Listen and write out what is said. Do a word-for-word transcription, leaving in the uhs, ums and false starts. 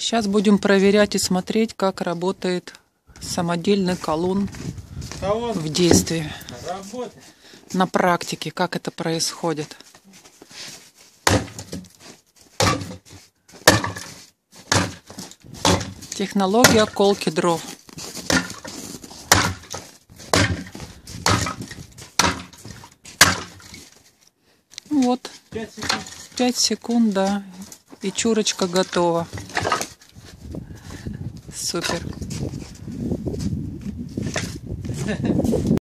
Сейчас будем проверять и смотреть, как работает самодельный колун в действии, на практике, как это происходит. Технология колки дров. Вот, пять секунд, да, и чурочка готова. Супер.